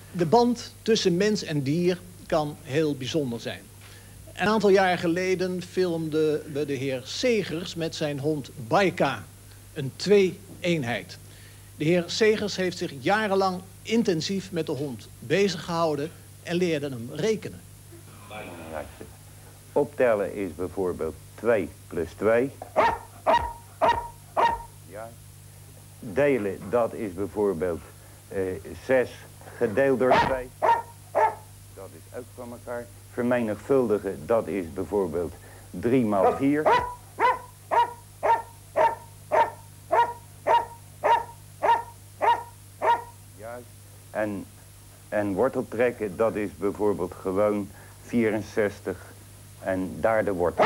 De band tussen mens en dier kan heel bijzonder zijn. Een aantal jaar geleden filmden we de heer Segers met zijn hond Baika. Een twee-eenheid. De heer Segers heeft zich jarenlang intensief met de hond bezig gehouden en leerde hem rekenen. Optellen is bijvoorbeeld 2 plus 2. Ja. Delen, dat is bijvoorbeeld 6 gedeeld door 2. Dat is ook van elkaar. Vermenigvuldigen, dat is bijvoorbeeld 3 maal 4. Juist. En worteltrekken, dat is bijvoorbeeld gewoon 64 en daar de wortel.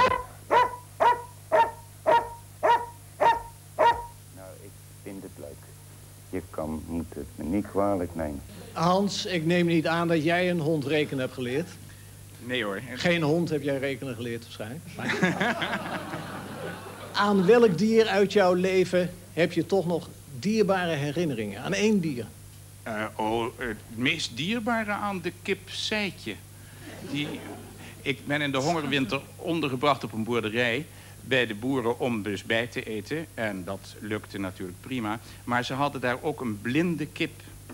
Nou, ik vind het leuk. Je moet het me niet kwalijk nemen. Hans, ik neem niet aan dat jij een hond rekenen hebt geleerd. Nee hoor. Geen hond heb jij rekenen geleerd waarschijnlijk. Aan welk dier uit jouw leven heb je toch nog dierbare herinneringen? Aan één dier? Het meest dierbare aan de kip Seitje. Ik ben in de hongerwinter ondergebracht op een boerderij bij de boeren om dus bij te eten. En dat lukte natuurlijk prima. Maar ze hadden daar ook een blinde kip.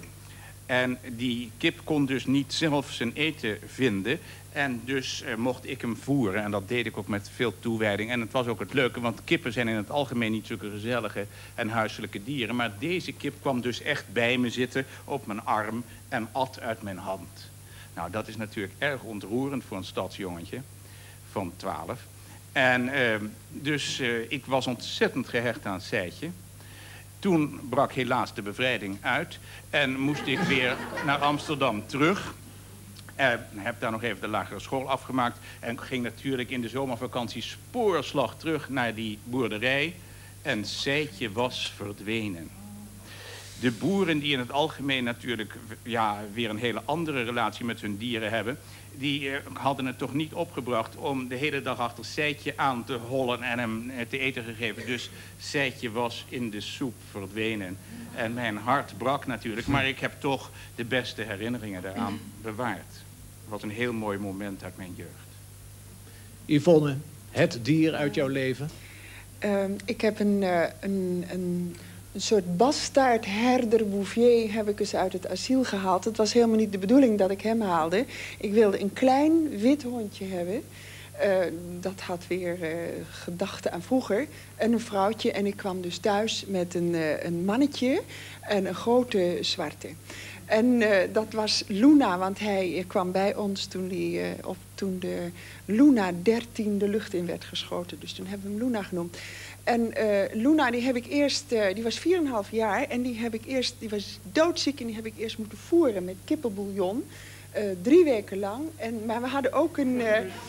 En die kip kon dus niet zelf zijn eten vinden. En dus mocht ik hem voeren. En dat deed ik ook met veel toewijding. En het was ook het leuke, want kippen zijn in het algemeen niet zulke gezellige en huiselijke dieren. Maar deze kip kwam dus echt bij me zitten op mijn arm en at uit mijn hand. Nou, dat is natuurlijk erg ontroerend voor een stadsjongetje van 12. En dus ik was ontzettend gehecht aan Seitje. Toen brak helaas de bevrijding uit en moest ik weer naar Amsterdam terug. Heb daar nog even de lagere school afgemaakt en ging natuurlijk in de zomervakantie spoorslag terug naar die boerderij. En Seitje was verdwenen. De boeren die in het algemeen natuurlijk weer een hele andere relatie met hun dieren hebben, die hadden het toch niet opgebracht om de hele dag achter Seitje aan te hollen en hem te eten gegeven. Dus Seitje was in de soep verdwenen. En mijn hart brak natuurlijk, maar ik heb toch de beste herinneringen daaraan bewaard. Het was een heel mooi moment uit mijn jeugd. Yvonne, het dier uit jouw leven? Ik heb een soort bastaardherder Bouvier heb ik eens uit het asiel gehaald. Het was helemaal niet de bedoeling dat ik hem haalde. Ik wilde een klein wit hondje hebben. Dat had weer gedachten aan vroeger. En een vrouwtje. En ik kwam dus thuis met een mannetje en een grote zwarte. En dat was Luna, want hij kwam bij ons toen de Luna 13 de lucht in werd geschoten. Dus toen hebben we hem Luna genoemd. En Luna, die heb ik eerst, die was 4,5 jaar en die was doodziek en die heb ik eerst moeten voeren met kippenbouillon. 3 weken lang. Maar we hadden ook een...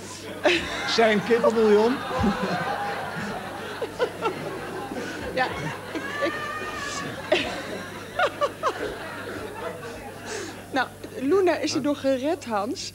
Zijn kippenbouillon? Ja, Nou, Luna is er door gered, Hans.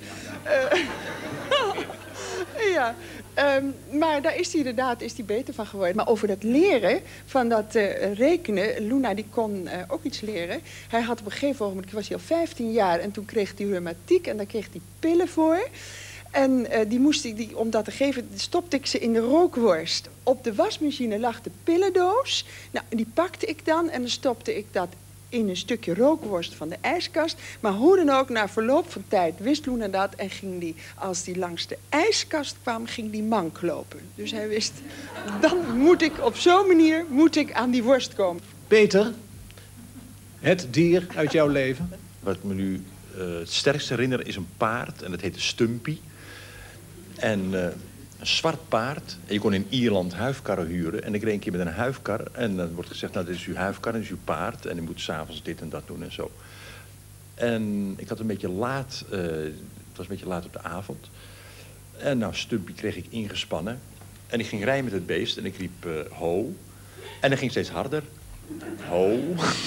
Ja. Maar daar is hij inderdaad beter van geworden. Maar over dat leren, van dat rekenen, Luna die kon ook iets leren. Hij had op een gegeven moment, was hij al 15 jaar en toen kreeg hij reumatiek en daar kreeg hij pillen voor. En om dat te geven, stopte ik ze in de rookworst. Op de wasmachine lag de pillendoos. Nou, die pakte ik dan en dan stopte ik dat in een stukje rookworst van de ijskast. Maar hoe dan ook, na verloop van tijd wist Luna dat en ging die, als die langs de ijskast kwam, ging die mank lopen. Dus hij wist, dan moet ik op zo'n manier aan die worst komen. Peter, het dier uit jouw leven? Wat ik me nu het sterkst herinner is een paard en dat heette Stumpy. En een zwart paard. En je kon in Ierland huifkarren huren. En ik reed een keer met een huifkar. En dan wordt gezegd, nou, dit is uw huifkar, dit is uw paard. En u moet s'avonds dit en dat doen en zo. En ik had een beetje laat... het was een beetje laat op de avond. En nou, Stumpy kreeg ik ingespannen. En ik ging rijden met het beest. En ik riep, ho. En dat ging steeds harder. Ho.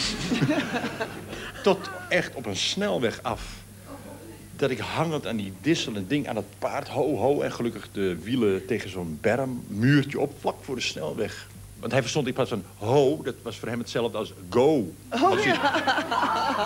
Tot echt op een snelweg af. Dat ik hangend aan die dissel en ding aan het paard, ho, ho. En gelukkig de wielen tegen zo'n bermmuurtje op, vlak voor de snelweg. Want hij verstond in plaats van ho, dat was voor hem hetzelfde als go. Oh, ja.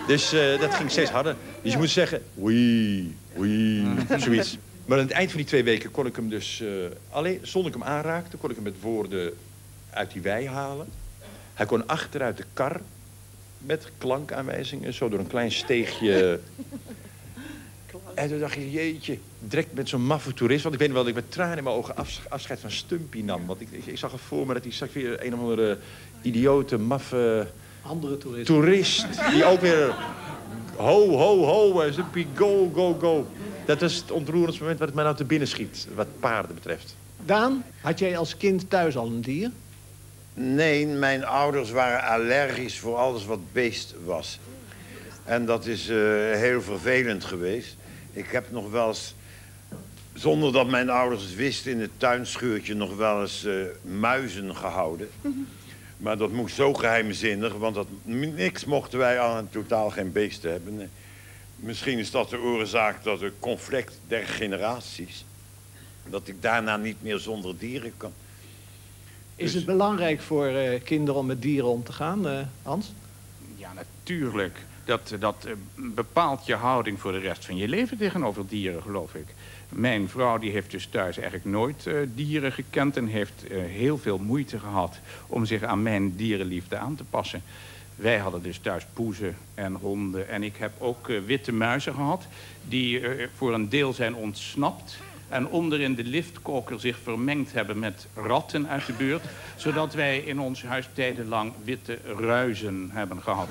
Dus dat ging steeds harder. Dus je moet zeggen, wee, zoiets. Maar aan het eind van die 2 weken kon ik hem dus... zonder ik hem aanraakte, kon ik hem met woorden uit die wei halen. Hij kon achteruit de kar met klankaanwijzingen, zo door een klein steegje. En toen dacht je, jeetje, direct met zo'n maffe toerist. Want ik weet wel dat ik met tranen in mijn ogen afscheid van Stumpy nam. Want ik zag er voor me dat hij straks weer een of andere idiote, maffe... Andere toerist. Die ook weer... Ho, ho, ho, Stumpy, go, go, go. Dat is het ontroerendste moment wat het mij nou te binnen schiet. Wat paarden betreft. Daan, had jij als kind thuis al een dier? Nee, mijn ouders waren allergisch voor alles wat beest was. En dat is heel vervelend geweest. Ik heb nog wel eens, zonder dat mijn ouders het wisten, in het tuinschuurtje nog wel eens muizen gehouden. Maar dat moest zo geheimzinnig, want niks mochten wij aan en totaal geen beesten hebben. Nee. Misschien is dat de oorzaak dat het conflict der generaties, dat ik daarna niet meer zonder dieren kan. Is het belangrijk voor kinderen om met dieren om te gaan, Hans? Ja, natuurlijk. Dat bepaalt je houding voor de rest van je leven tegenover dieren, geloof ik. Mijn vrouw die heeft dus thuis eigenlijk nooit dieren gekend... en heeft heel veel moeite gehad om zich aan mijn dierenliefde aan te passen. Wij hadden dus thuis poezen en honden. En ik heb ook witte muizen gehad die voor een deel zijn ontsnapt... en onder in de liftkoker zich vermengd hebben met ratten uit de buurt... zodat wij in ons huis tijdenlang witte ruizen hebben gehad.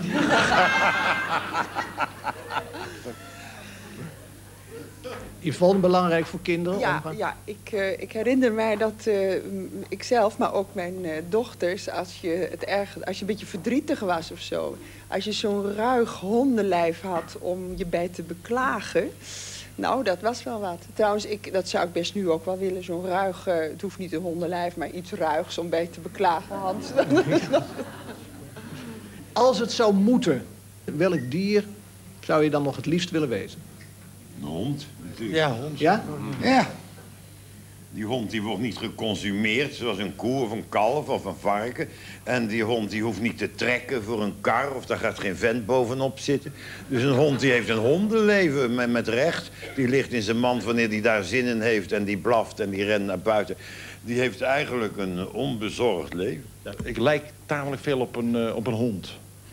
Yvonne, belangrijk voor kinderen? Ja, ik herinner mij dat ikzelf, maar ook mijn dochters... als je een beetje verdrietig was of zo... als je zo'n ruig hondenlijf had om je bij te beklagen... Nou, dat was wel wat. Trouwens, dat zou ik best nu ook wel willen. Zo'n ruig, het hoeft niet een hondenlijf, maar iets ruigs om bij te beklagen, Hans. Als het zou moeten, welk dier zou je dan nog het liefst willen wezen? Een hond, natuurlijk. Ja, hond. Ja? Ja. Die hond die wordt niet geconsumeerd, zoals een koe of een kalf of een varken. En die hond die hoeft niet te trekken voor een kar of daar gaat geen vent bovenop zitten. Dus een hond die heeft een hondenleven met recht. Die ligt in zijn mand wanneer die daar zin in heeft en die blaft en die rent naar buiten. Die heeft eigenlijk een onbezorgd leven. Ja, ik lijk tamelijk veel op een hond.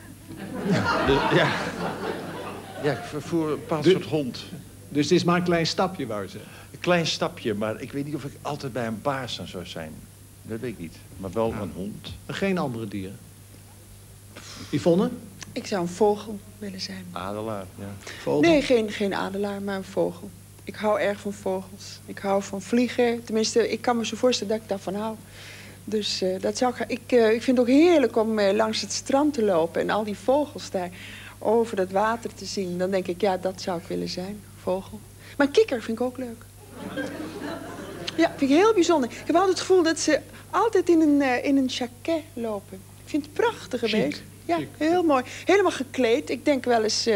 Ja, ik voer een bepaald soort hond. Dus het is maar een klein stapje, wou je zeggen. Een klein stapje, maar ik weet niet of ik altijd bij een baas dan zou zijn. Dat weet ik niet. Maar wel een hond. Geen andere dieren. Yvonne? Ik zou een vogel willen zijn. Adelaar, ja. Vogel? Nee, geen adelaar, maar een vogel. Ik hou erg van vogels. Ik hou van vliegen. Tenminste, ik kan me zo voorstellen dat ik daarvan hou. Dus dat zou ik vind het ook heerlijk om langs het strand te lopen... en al die vogels daar over het water te zien. Dan denk ik, ja, dat zou ik willen zijn, vogel. Maar kikker vind ik ook leuk. Ja, vind ik heel bijzonder. Ik heb altijd het gevoel dat ze altijd in een jaquet lopen. Ik vind het prachtige beest. Ja, heel mooi. Helemaal gekleed. Ik denk wel eens...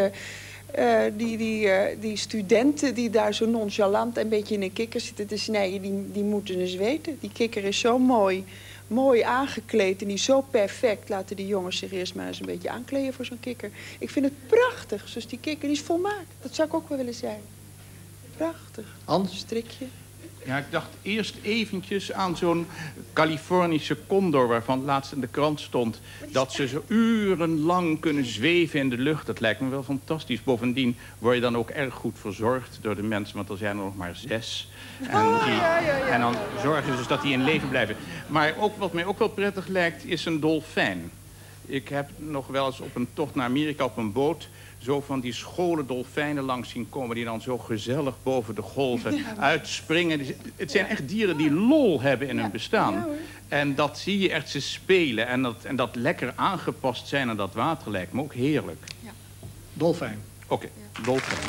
die studenten die daar zo nonchalant een beetje in een kikker zitten te snijden... die moeten eens weten. Die kikker is zo mooi aangekleed en die is zo perfect. Laten die jongens zich eerst maar eens een beetje aankleden voor zo'n kikker. Ik vind het prachtig. Zoals die kikker, die is volmaakt. Dat zou ik ook wel willen zijn. Prachtig. Hans? Strikje. Ja, ik dacht eerst eventjes aan zo'n Californische condor... waarvan laatst in de krant stond dat ze zo urenlang kunnen zweven in de lucht. Dat lijkt me wel fantastisch. Bovendien word je dan ook erg goed verzorgd door de mensen... want er zijn er nog maar 6. En dan zorgen ze dus dat die in leven blijven. Maar ook, wat mij ook wel prettig lijkt, is een dolfijn. Ik heb nog wel eens op een tocht naar Amerika op een boot... zo van die scholen dolfijnen langs zien komen... die dan zo gezellig boven de golven uitspringen. Het zijn echt dieren die lol hebben in hun bestaan. Ja, en dat zie je echt ze spelen. En dat lekker aangepast zijn aan dat water lijkt me ook heerlijk. Ja. Dolfijn. Oké, dolfijn.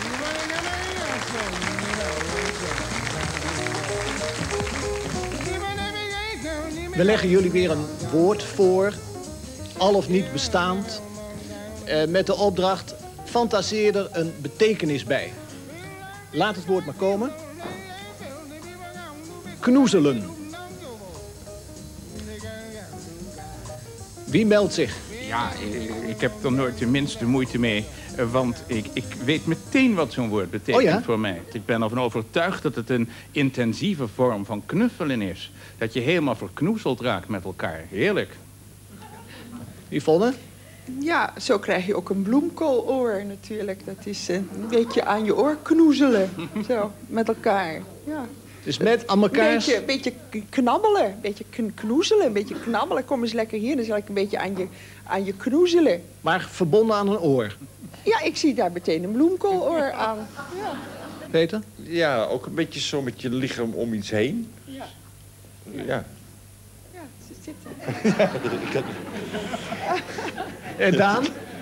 We leggen jullie weer een woord voor, al of niet bestaand... met de opdracht, fantaseer er een betekenis bij. Laat het woord maar komen. Knoezelen. Wie meldt zich? Ja, ik heb er nooit de minste moeite mee. Want ik weet meteen wat zo'n woord betekent voor mij. Ik ben ervan overtuigd dat het een intensieve vorm van knuffelen is. Dat je helemaal verknoezeld raakt met elkaar. Heerlijk. Yvonne? Ja, zo krijg je ook een bloemkooloor natuurlijk. Dat is een beetje aan je oor knoezelen. Zo, met elkaar. Ja. Dus met aan elkaar... Een beetje knabbelen, een beetje knoezelen, een beetje knabbelen. Kom eens lekker hier, dan zal ik een beetje aan je knoezelen. Maar verbonden aan een oor. Ja, ik zie daar meteen een bloemkooloor aan. Ja. Peter? Ja, ook een beetje zo met je lichaam om iets heen. Ja. Ja. Ja, ze zitten. En Daan?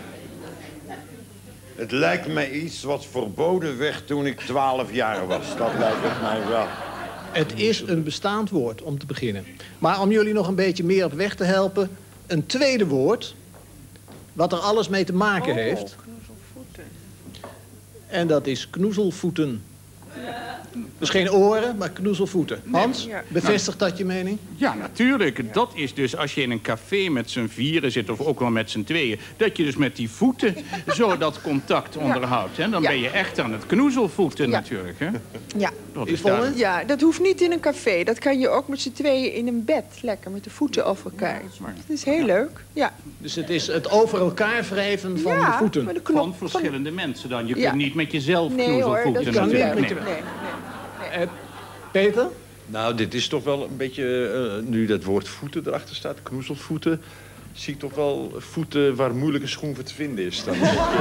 Het lijkt mij iets wat verboden werd toen ik 12 jaar was. Dat lijkt het mij wel. Het is een bestaand woord, om te beginnen. Maar om jullie nog een beetje meer op weg te helpen... een tweede woord, wat er alles mee te maken heeft. Knoezelvoeten. En dat is knoezelvoeten. Dus geen oren, maar knoezelvoeten. Hans, Ja. bevestigt dat je mening? Ja, natuurlijk. Dat is dus als je in een café met z'n vieren zit... of ook wel met z'n tweeën... dat je dus met die voeten zo dat contact onderhoudt. Hè? Dan ben je echt aan het knoezelvoeten natuurlijk. Hè? Ja. Dat is Yvonne? duidelijk. Ja, dat hoeft niet in een café. Dat kan je ook met z'n tweeën in een bed. Lekker, met de voeten over elkaar. Dat is heel leuk. Ja. Dus het is het over elkaar wrijven van de voeten. met de Van knop. verschillende mensen dan. Je Ja. kunt niet met jezelf Nee hoor, dat knoezelvoeten kan niet. natuurlijk. Nee, Nee. nee. Peter? Nou, dit is toch wel een beetje... nu dat woord voeten erachter staat, knoezelvoeten... zie ik toch wel voeten waar moeilijke schoen voor te vinden is. Dan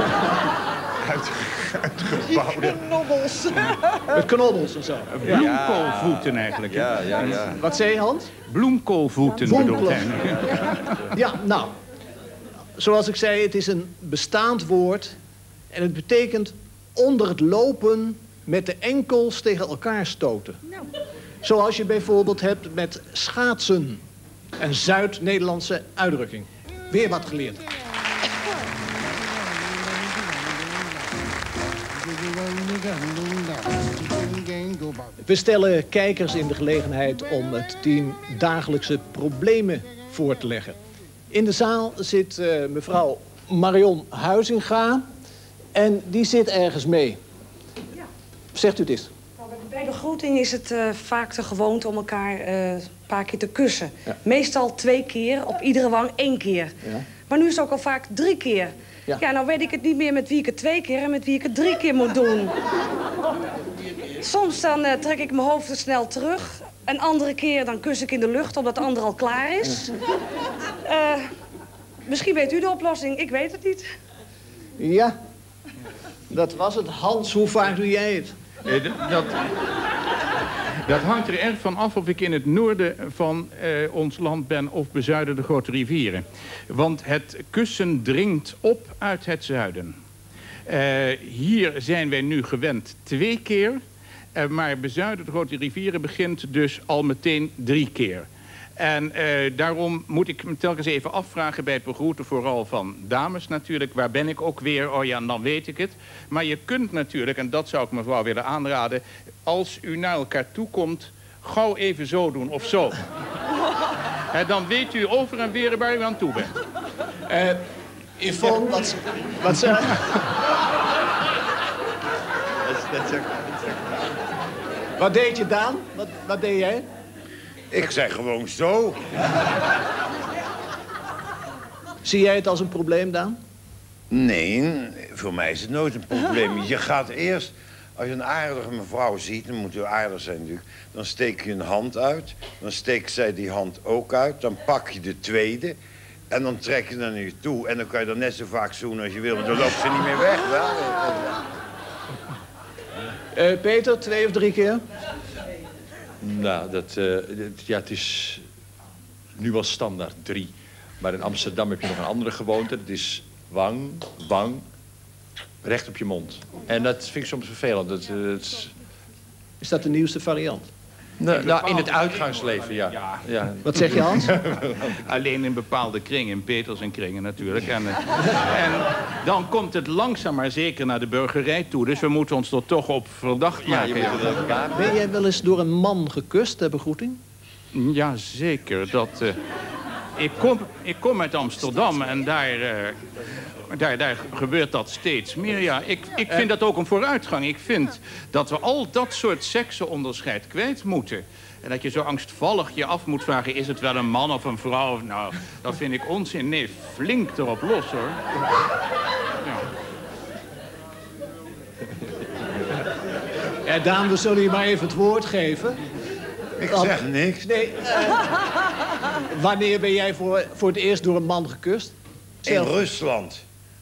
uitgebouwde... Knobbels. Met knobbels en zo. Bloemkoolvoeten eigenlijk. hè? Ja. Wat zei je, Hans? Bloemkoolvoeten bedoelt hij. Ja, nou. Zoals ik zei, het is een bestaand woord. En het betekent onder het lopen met de enkels tegen elkaar stoten. Zoals je bijvoorbeeld hebt met schaatsen. Een Zuid-Nederlandse uitdrukking. Weer wat geleerd. We stellen kijkers in de gelegenheid om het team dagelijkse problemen voor te leggen. In de zaal zit mevrouw Marion Huizinga en die zit ergens mee. Zegt u het eens. Bij begroeting is het vaak de gewoonte om elkaar een paar keer te kussen. Ja. Meestal 2 keer, op iedere wang 1 keer. Ja. Maar nu is het ook al vaak 3 keer. Ja. Ja, nou weet ik het niet meer met wie ik het 2 keer en met wie ik het 3 keer moet doen. Soms dan trek ik mijn hoofd te snel terug. Een andere keer dan kus ik in de lucht omdat de ander al klaar is. Misschien weet u de oplossing, ik weet het niet. Ja, dat was het. Hans, hoe vaak doe jij het? Dat hangt er erg van af of ik in het noorden van ons land ben of bezuiden de grote rivieren. Want het kussen dringt op uit het zuiden. Hier zijn wij nu gewend 2 keer. Maar bezuiden de grote rivieren begint dus al meteen 3 keer. En daarom moet ik me telkens even afvragen bij het begroeten, vooral van dames natuurlijk. Waar ben ik ook weer? Oh ja, dan weet ik het. Maar je kunt natuurlijk, en dat zou ik mevrouw willen aanraden, als u naar elkaar toe komt, gauw even zo doen of zo. Dan weet u over en weer waar u aan toe bent. Yvonne, wat zei... Wat deed je, Daan? Wat deed jij? Ik zeg gewoon zo. Zie jij het als een probleem, Daan? Nee, voor mij is het nooit een probleem. Je gaat eerst, als je een aardige mevrouw ziet, dan moet u aardig zijn natuurlijk, dan steek je een hand uit, dan steekt zij die hand ook uit, dan pak je de tweede en dan trek je naar je toe en dan kan je er net zo vaak zoenen als je wil, want dan loopt ze niet meer weg. Wel? Peter, 2 of 3 keer? Nou, het is nu wel standaard 3. Maar in Amsterdam heb je nog een andere gewoonte. Dat is wang, recht op je mond. En dat vind ik soms vervelend. Is dat de nieuwste variant? Nou, in het uitgangsleven, ja. Wat zeg je, Hans? Alleen in bepaalde kringen, in Peters en kringen natuurlijk. En dan komt het langzaam maar zeker naar de burgerij toe. Dus we moeten ons er toch op verdacht maken. Ben jij wel eens door een man gekust, ter begroeting? Ja, zeker. Ik kom uit Amsterdam en daar gebeurt dat steeds meer. Ja, ik vind dat ook een vooruitgang. Ik vind dat we al dat soort seksenonderscheid kwijt moeten. En dat je zo angstvallig je af moet vragen, is het wel een man of een vrouw? Nou, dat vind ik onzin. Nee, flink erop los, hoor. Ja. Ja, Daan, we zullen je maar even het woord geven. Ik zeg niks. Nee. Wanneer ben jij voor het eerst door een man gekust? In Rusland.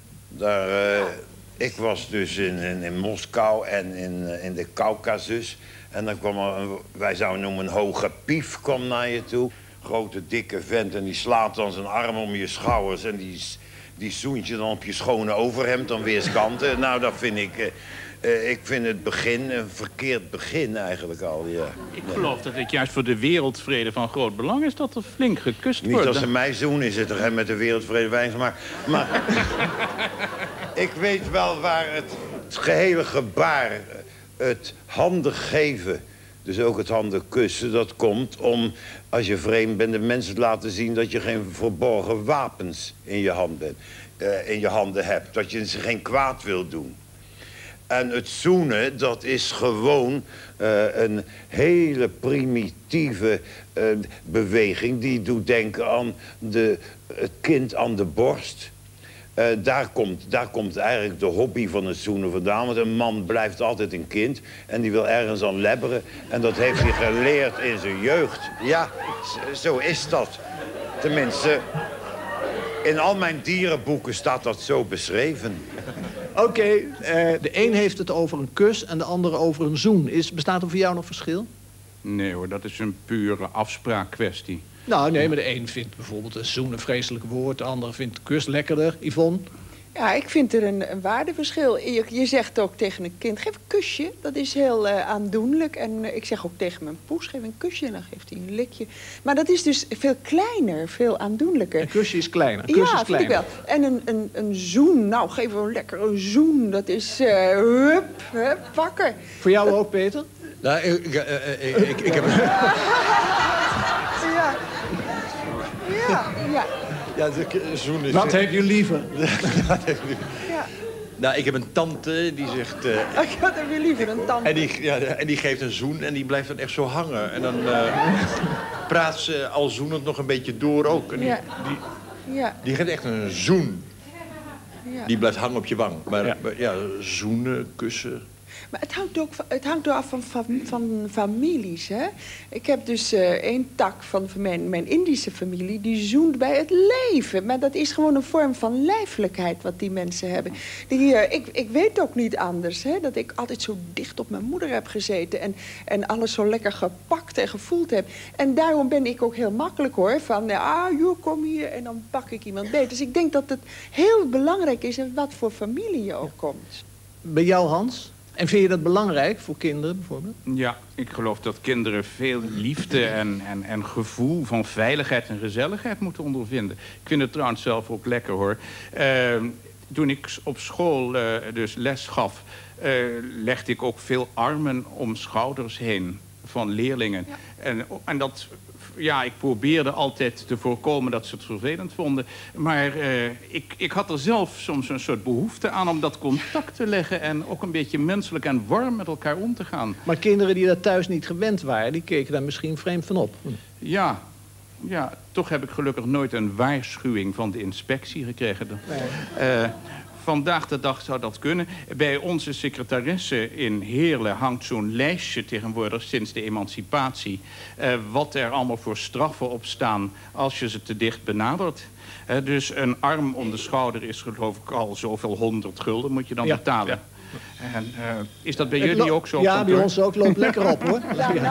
Ik was dus in Moskou en in de Caucasus. En dan kwam wij zouden noemen een hoge pief kwam naar je toe. Grote, dikke vent en die slaat dan zijn arm om je schouders. En die zoent je dan op je schone overhemd aan weerskanten. Nou, dat vind ik... ik vind het begin een verkeerd begin eigenlijk al, ja. Ik geloof dat het juist voor de wereldvrede van groot belang is dat er flink gekust wordt. Niet als ze mij zoenen is het er met de wereldvrede weinig, maar ik weet wel waar het gehele gebaar, het handen geven, dus ook het handen kussen, dat komt om, als je vreemd bent, de mensen te laten zien dat je geen verborgen wapens in je handen hebt. Dat je ze geen kwaad wil doen. En het zoenen, dat is gewoon een hele primitieve beweging. Die doet denken aan het kind aan de borst. Daar komt eigenlijk de hobby van het zoenen vandaan. Want een man blijft altijd een kind en die wil ergens aan lebberen. En dat heeft hij geleerd in zijn jeugd. Ja, zo is dat. Tenminste, in al mijn dierenboeken staat dat zo beschreven. Oké, de een heeft het over een kus en de andere over een zoen. Bestaat er voor jou nog verschil? Nee hoor, dat is een pure afspraakkwestie. Nou, nee, maar de een vindt bijvoorbeeld een zoen een vreselijk woord. De andere vindt kus lekkerder. Yvonne? Ja, ik vind er een waardeverschil. Je zegt ook tegen een kind, geef een kusje. Dat is heel aandoenlijk. En ik zeg ook tegen mijn poes, geef een kusje en dan geeft hij een likje. Maar dat is dus veel kleiner, veel aandoenlijker. Een kusje is kleiner. Een kus ja, is kleiner. Vind ik wel. En een zoen, nou, geef een lekkere zoen. Dat is hup, pakken. Voor jou ook, Peter? Nou, ik heb... Ja. Ja, ja. Ja, de zoen is... Wat heb je liever? Ja. Nou, ik heb een tante die zegt... Wat heb je liever, een tante? En die geeft een zoen en die blijft dan echt zo hangen. En dan praat ze al zoenend nog een beetje door ook. En die geeft echt een zoen. Ja. Die blijft hangen op je wang. Maar ja, zoenen, kussen... Maar het hangt ook af van families, hè. Ik heb dus één tak van mijn Indische familie, die zoent bij het leven. Maar dat is gewoon een vorm van lijfelijkheid wat die mensen hebben. Ik weet ook niet anders, hè, dat ik altijd zo dicht op mijn moeder heb gezeten en alles zo lekker gepakt en gevoeld heb. En daarom ben ik ook heel makkelijk, hoor, van joh, kom hier en dan pak ik iemand beter. Dus ik denk dat het heel belangrijk is in wat voor familie je ook komt. Bij jou, Hans? En vind je dat belangrijk voor kinderen bijvoorbeeld? Ja, ik geloof dat kinderen veel liefde en gevoel van veiligheid en gezelligheid moeten ondervinden. Ik vind het trouwens zelf ook lekker, hoor. Toen ik op school dus les gaf, legde ik ook veel armen om schouders heen van leerlingen. Ja. En dat... Ja, ik probeerde altijd te voorkomen dat ze het vervelend vonden. Maar ik had er zelf soms een soort behoefte aan om dat contact te leggen... en ook een beetje menselijk en warm met elkaar om te gaan. Maar kinderen die dat thuis niet gewend waren, die keken daar misschien vreemd van op. Ja, toch heb ik gelukkig nooit een waarschuwing van de inspectie gekregen. Nee. Vandaag de dag zou dat kunnen. Bij onze secretaresse in Heerlen hangt zo'n lijstje tegenwoordig sinds de emancipatie. Wat er allemaal voor straffen op staan als je ze te dicht benadert. Dus een arm om de schouder is geloof ik al zoveel 100 gulden moet je dan betalen. Ja. En, is dat bij jullie ook zo? Ja, bij ons ook. Loopt lekker op, hoor.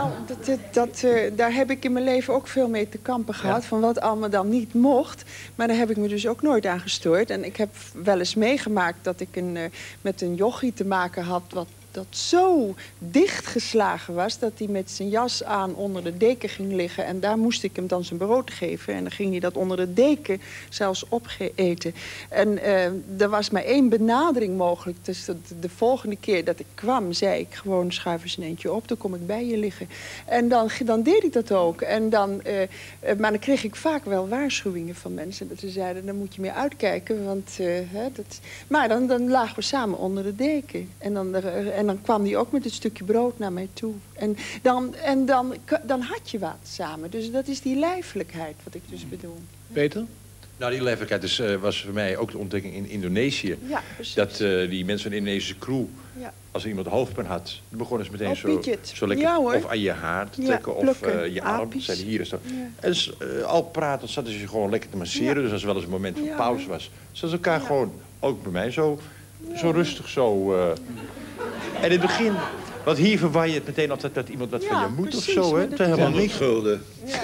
Daar heb ik in mijn leven ook veel mee te kampen gehad. Van wat allemaal dan niet mocht. Maar daar heb ik me dus ook nooit aan gestoord. En ik heb wel eens meegemaakt dat ik met een jochie te maken had... wat dat zo dichtgeslagen was... dat hij met zijn jas aan onder de deken ging liggen. En daar moest ik hem dan zijn brood geven. En dan ging hij dat onder de deken zelfs opeten. En er was maar 1 benadering mogelijk. Dus de volgende keer dat ik kwam, zei ik gewoon... schuif eens een eentje op, dan kom ik bij je liggen. En dan deed ik dat ook. En maar dan kreeg ik vaak wel waarschuwingen van mensen. Dat ze zeiden, dan moet je meer uitkijken. Want, maar dan lagen we samen onder de deken. En dan kwam hij ook met een stukje brood naar mij toe. En dan had je wat samen. Dus dat is die lijfelijkheid wat ik dus bedoel. Peter? Nou, die lijfelijkheid was voor mij ook de ontdekking in Indonesië. Ja, precies. Dat die mensen van de Indonesische crew, als er iemand hoofdpijn had... dan begonnen ze meteen zo lekker of aan je haar te trekken of je arm. Zeiden hier en zo. En al praten zaten ze gewoon lekker te masseren. Dus als er wel eens een moment van pauze was... zaten ze elkaar gewoon, ook bij mij, zo rustig zo... En in het begin... Want hier verwaar je het meteen altijd dat iemand wat van je moet precies, of zo, hè? Dat is helemaal niet. Gulden.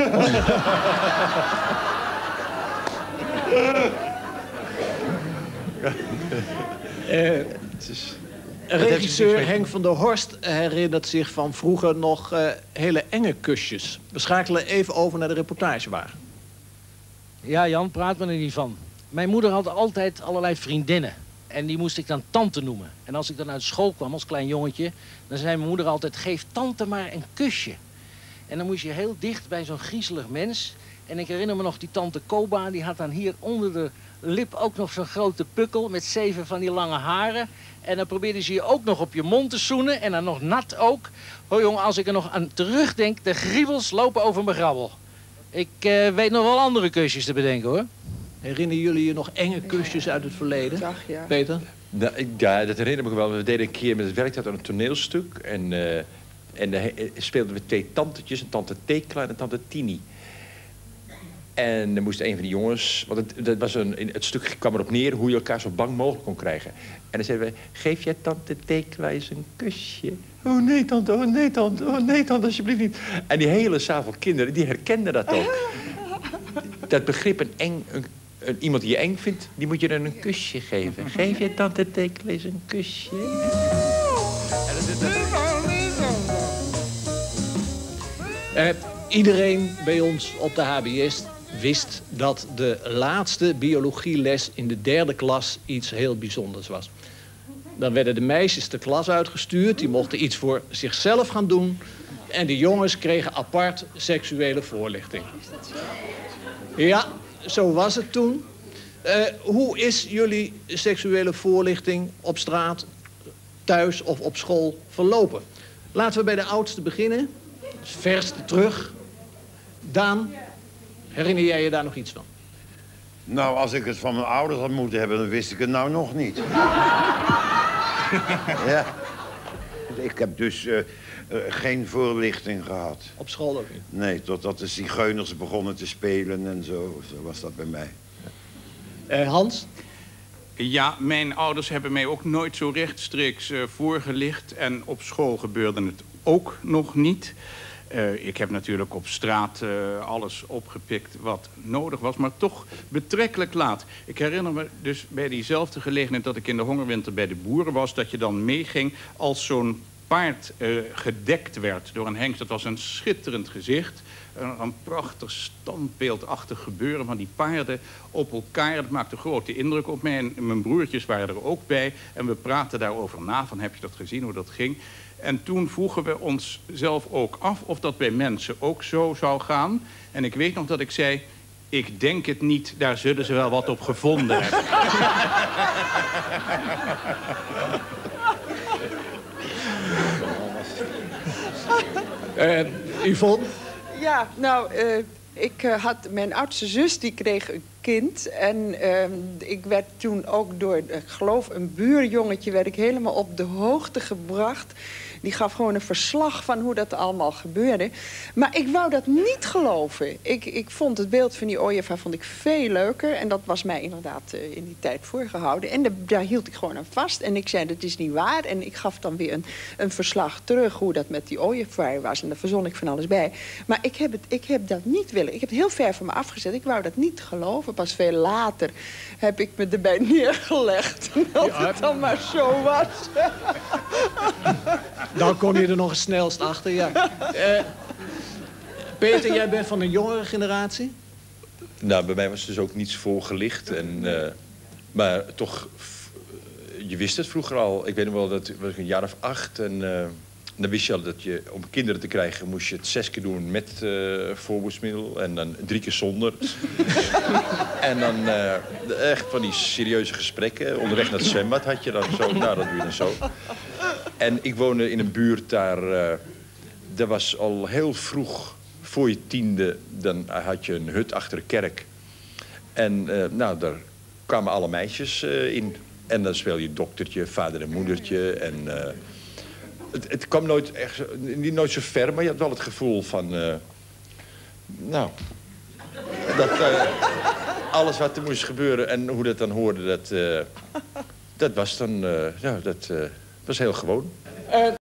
Regisseur Henk van der Horst herinnert zich van vroeger nog hele enge kusjes. We schakelen even over naar de reportagewagen. Ja, Jan, praat me er niet van. Mijn moeder had altijd allerlei vriendinnen. En die moest ik dan tante noemen. En als ik dan uit school kwam als klein jongetje... dan zei mijn moeder altijd, geef tante maar een kusje. En dan moest je heel dicht bij zo'n griezelig mens. En ik herinner me nog die tante Koba... die had dan hier onder de lip ook nog zo'n grote pukkel... met 7 van die lange haren. En dan probeerde ze je ook nog op je mond te zoenen. En dan nog nat ook. Oh jongen, als ik er nog aan terugdenk... de griebels lopen over mijn grabbel. Ik weet nog wel andere kusjes te bedenken, hoor. Herinneren jullie je nog enge kusjes uit het verleden? Ja. Peter? Nou, ja, dat herinner ik me wel. We deden een keer met het werktijd aan een toneelstuk. En speelden we 2 tantetjes. Een tante Tekla en een tante Tini. En dan moest een van die jongens... Want het stuk kwam erop neer hoe je elkaar zo bang mogelijk kon krijgen. En dan zeiden we... Geef jij tante Tekla eens een kusje? Oh nee, tante, oh nee, tante, oh nee, tante, alsjeblieft niet. En die hele zaal van kinderen, die herkenden dat ook. Dat begrip iemand die je eng vindt, die moet je dan een kusje geven. Geef je tante Tekla eens een kusje? Iedereen bij ons op de HBS wist dat de laatste biologieles in de 3e klas iets heel bijzonders was. Dan werden de meisjes de klas uitgestuurd, die mochten iets voor zichzelf gaan doen. En de jongens kregen apart seksuele voorlichting. Ja, zo was het toen. Hoe is jullie seksuele voorlichting op straat, thuis of op school verlopen? Laten we bij de oudste beginnen. Verste terug. Daan, herinner jij je daar nog iets van? Nou, als ik het van mijn ouders had moeten hebben, dan wist ik het nou nog niet. Ja. Ik heb dus geen voorlichting gehad. Op school ook niet? Nee, totdat de zigeuners begonnen te spelen en zo. Zo was dat bij mij. Hans? Ja, mijn ouders hebben mij ook nooit zo rechtstreeks voorgelicht. En op school gebeurde het ook nog niet. Ik heb natuurlijk op straat alles opgepikt wat nodig was, maar toch betrekkelijk laat. Ik herinner me dus bij diezelfde gelegenheid dat ik in de hongerwinter bij de boeren was, dat je dan meeging als zo'n paard gedekt werd door een hengst. Dat was een schitterend gezicht. Een prachtig standbeeldachtig gebeuren van die paarden op elkaar. Dat maakte grote indruk op mij. En mijn broertjes waren er ook bij. En we praten daarover na, van heb je dat gezien, hoe dat ging. En toen vroegen we ons zelf ook af of dat bij mensen ook zo zou gaan. En ik weet nog dat ik zei, ik denk het niet, daar zullen ze wel wat op gevonden hebben. Yvonne? Ja, nou, ik had mijn oudste zus, die kreeg een kind. En ik werd toen ook door, ik geloof, een buurjongetje... werd ik helemaal op de hoogte gebracht. Die gaf gewoon een verslag van hoe dat allemaal gebeurde. Maar ik wou dat niet geloven. Ik vond het beeld van die ooievaar vond ik veel leuker. En dat was mij inderdaad in die tijd voorgehouden. En daar hield ik gewoon aan vast. En ik zei, dat is niet waar. En ik gaf dan weer een verslag terug hoe dat met die ooievaar was. En daar verzon ik van alles bij. Maar ik heb dat niet willen. Ik heb het heel ver van me afgezet. Ik wou dat niet geloven. geloven. Pas veel later heb ik me erbij neergelegd dat het dan maar zo was. Dan kom je er nog het snelst achter, ja. Peter, jij bent van een jongere generatie? Nou, bij mij was dus ook niets voorgelicht. Maar toch, je wist het vroeger al. Ik weet nog wel, dat was een jaar of 8 en dan wist je al dat je, om kinderen te krijgen, moest je het 6 keer doen met voorboedsmiddel en dan 3 keer zonder. En dan echt van die serieuze gesprekken. Onderweg naar het zwembad had je dan zo, nou dat doe je dan zo. En ik woonde in een buurt daar was al heel vroeg, voor je 10e, dan had je een hut achter de kerk. En nou, daar kwamen alle meisjes in. En dan speel je doktertje, vader en moedertje. En het kwam nooit zo ver, maar je had wel het gevoel van... nou, dat alles wat er moest gebeuren en hoe dat dan hoorde, dat was dan... ja, dat was heel gewoon.